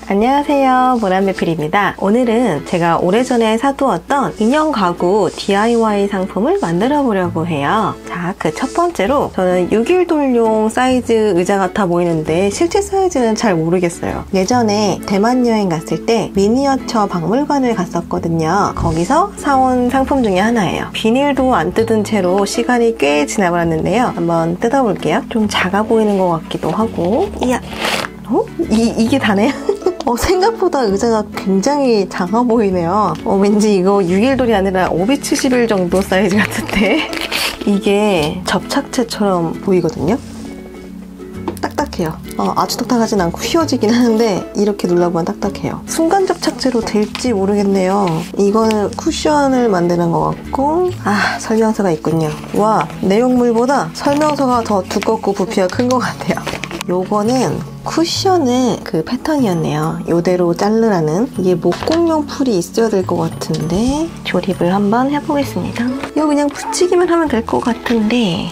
안녕하세요, 모란매필입니다. 오늘은 제가 오래전에 사두었던 인형 가구 DIY 상품을 만들어 보려고 해요. 자, 그 첫 번째로 저는 6일돌용 사이즈 의자 같아 보이는데 실제 사이즈는 잘 모르겠어요. 예전에 대만 여행 갔을 때 미니어처 박물관을 갔었거든요. 거기서 사온 상품 중에 하나예요. 비닐도 안 뜯은 채로 시간이 꽤 지나버렸는데요. 한번 뜯어볼게요. 좀 작아 보이는 것 같기도 하고. 이야, 이게 다네요? 생각보다 의자가 굉장히 작아 보이네요. 왠지 이거 6일돌이 아니라 571 정도 사이즈 같은데? 이게 접착제처럼 보이거든요? 딱딱해요. 아주 딱딱하진 않고 휘어지긴 하는데 이렇게 눌러보면 딱딱해요. 순간 접착제로 될지 모르겠네요. 이거는 쿠션을 만드는 것 같고, 설명서가 있군요. 와, 내용물보다 설명서가 더 두껍고 부피가 큰 것 같아요. 요거는 쿠션의 그 패턴이었네요. 요대로 자르라는. 이게 목공용 풀이 있어야 될 것 같은데 조립을 한번 해보겠습니다. 이거 그냥 붙이기만 하면 될 것 같은데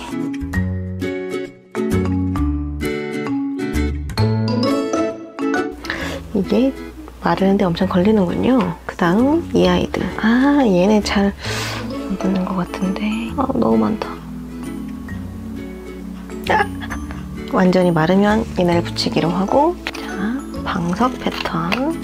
이게 마르는데 엄청 걸리는군요. 그 다음 이 아이들. 얘네 잘 안 붙는 것 같은데 너무 많다. 완전히 마르면 얘네를 붙이기로 하고, 자, 방석 패턴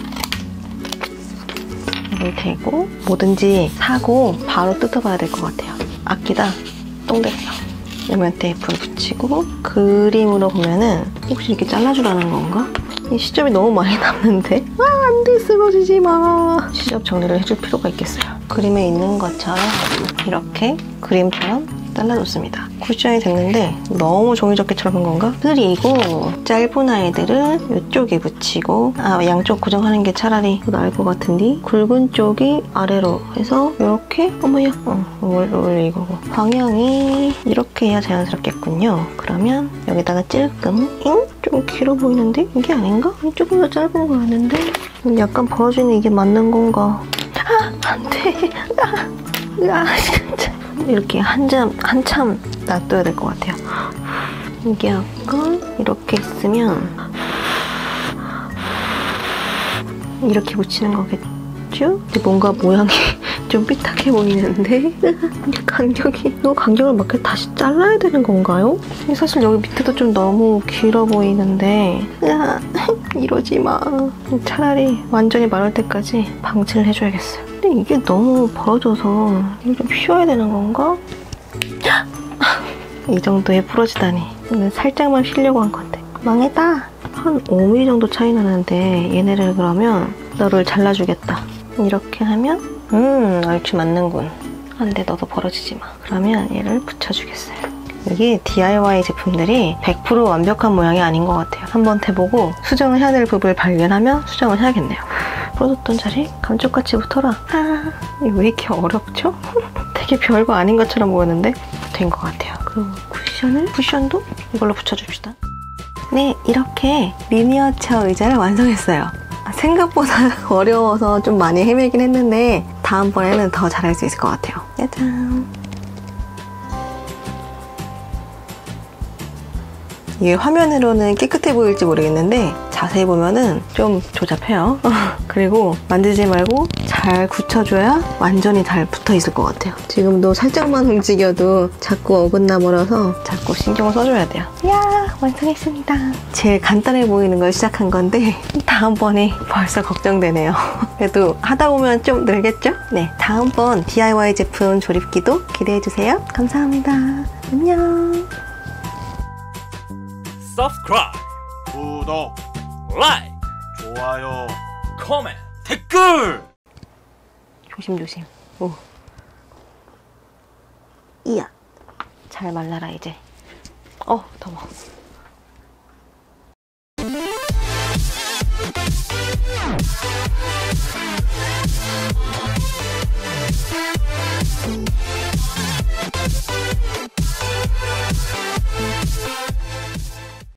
이걸 대고 뭐든지 사고 바로 뜯어봐야 될 것 같아요. 아끼다 똥 됐어. 옆면 테이프를 붙이고, 그림으로 보면은 혹시 이렇게 잘라주라는 건가? 이 시접이 너무 많이 남는데? 안 돼, 쓰러지지 마. 시접 정리를 해줄 필요가 있겠어요. 그림에 있는 것처럼 이렇게 그림처럼 잘라줬습니다. 쿠션이 됐는데 너무 종이접기처럼 한 건가? 그리고 짧은 아이들을 이쪽에 붙이고, 양쪽 고정하는 게 차라리 더 나을 것 같은데, 굵은 쪽이 아래로 해서 이렇게 올리고, 방향이 이렇게 해야 자연스럽겠군요. 그러면 여기다가 찔끔. 좀 길어 보이는데? 이게 아닌가? 조금 더 짧은 거였는데? 약간 벌어지는 이게 맞는 건가? 안 돼. 진짜. 이렇게 한참 놔둬야 될 것 같아요. 이게 약간 이렇게 있으면 이렇게 붙이는 거겠죠? 근데 뭔가 모양이 좀 삐딱해 보이는데? 이거 간격을 맞게 다시 잘라야 되는 건가요? 사실 여기 밑에도 좀 너무 길어 보이는데 이러지 마. 차라리 완전히 마를 때까지 방치를 해줘야겠어요. 근데 이게 너무 벌어져서 이거 좀 휘어야 되는 건가? 이 정도에 부러지다니. 살짝만 휘려고 한 건데. 망했다. 한 5mm 정도 차이 나는데 얘네를 그러면 너를 잘라주겠다. 이렇게 하면 얼추 맞는군. 안 돼, 너도 벌어지지 마. 그러면 얘를 붙여주겠어요. 이게 DIY 제품들이 100% 완벽한 모양이 아닌 것 같아요. 한번 해보고 수정을 해야 될 부분을 발견하면 수정을 해야겠네요. 부러졌던 자리 감쪽같이 붙어라. 이거 왜 이렇게 어렵죠? 되게 별거 아닌 것처럼 보였는데 된 것 같아요. 그리고 쿠션도 이걸로 붙여줍시다. 네, 이렇게 미니어처 의자를 완성했어요. 생각보다 어려워서 좀 많이 헤매긴 했는데 다음번에는 더 잘할 수 있을 것 같아요. 짜잔! 이게 화면으로는 깨끗해 보일지 모르겠는데 자세히 보면은 좀 조잡해요. 그리고 만지지 말고 잘 굳혀줘야 완전히 잘 붙어 있을 것 같아요. 지금도 살짝만 움직여도 자꾸 어긋나 버려서 자꾸 신경을 써줘야 돼요. 이야, 완성했습니다. 제일 간단해 보이는 걸 시작한 건데 다음번에 벌써 걱정되네요. 그래도 하다 보면 좀 늘겠죠? 네, 다음번 DIY 제품 조립기도 기대해주세요. 감사합니다. 안녕. subscribe, 구독, like, 좋아요, comment, 댓글! 조심조심. 오. 이야. 잘 말라라, 이제. 더워.